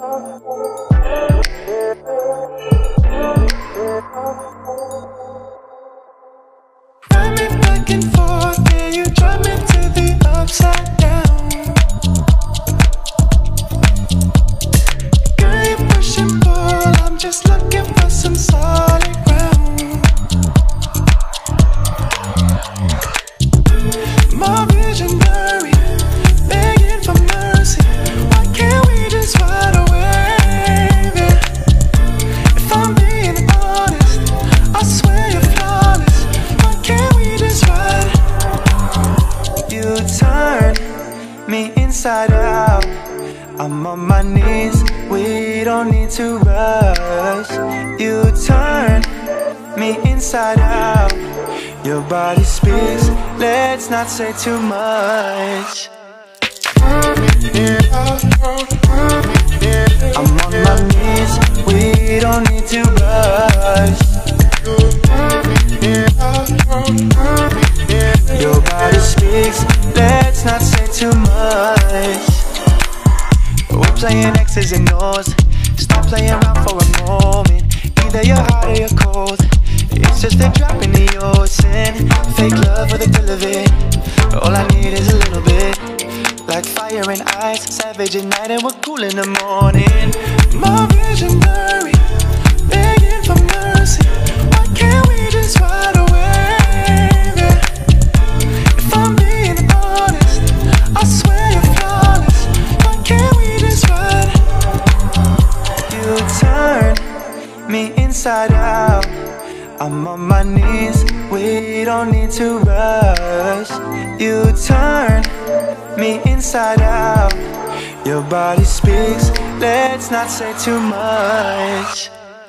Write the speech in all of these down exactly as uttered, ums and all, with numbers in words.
Run me back and forth, yeah, you drive me to the upside down. Girl, you push and pull, I'm just looking for some solid ground. My vision blurry, begging for mercy. Why can't we just ride away, yeah? If I'm being honest, I swear you're flawless. Why can't we just ride? You turn me inside out, I'm on my knees, we don't need to rush. You turn me inside out, your body speaks, let's not say too much. I'm on my knees, we don't need to rush. Your body speaks, let's not say too much. We're playing X's and O's, stop playing around for a moment. Either you're hot or you're cold, it's just a drop in the ocean. Fake love with a thrill of it, all I need is a little bit. Like fire and ice, savage at night and we're cool in the morning. My vision blurry, begging for mercy. Why can't we just ride away, yeah? If I'm being honest, I swear you're flawless. Why can't we just ride? You turn me inside out, I'm on my knees, we don't need to rush. You turn me inside out, your body speaks, let's not say too much.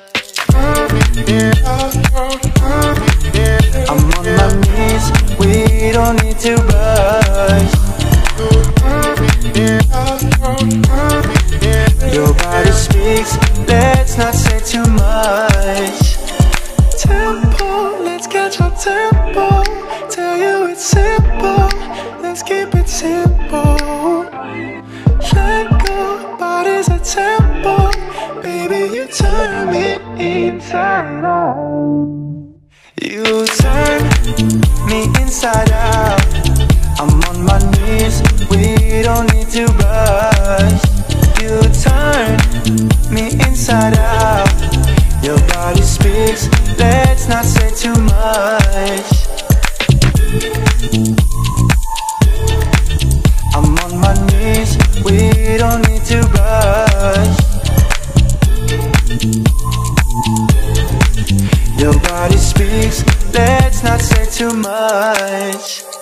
I'm on my knees, we don't need to rush. Your body speaks, let's not say too much. Tempo, let's catch our tempo. Tell you it's simple, let's keep it simple. Let go, body's a tempo. Baby, you turn me inside out. You turn me inside out, I'm on my knees, we don't need to rush. You turn me inside out, your body speaks, let's not say too much. I'm on my knees, we don't need to rush. Your body speaks, let's not say too much.